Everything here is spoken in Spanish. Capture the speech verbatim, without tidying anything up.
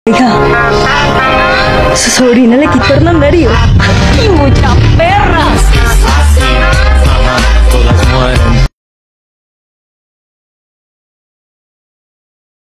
Oiga, su sobrina le quitó a Hernán Darío. ¡Ay, mucha perra!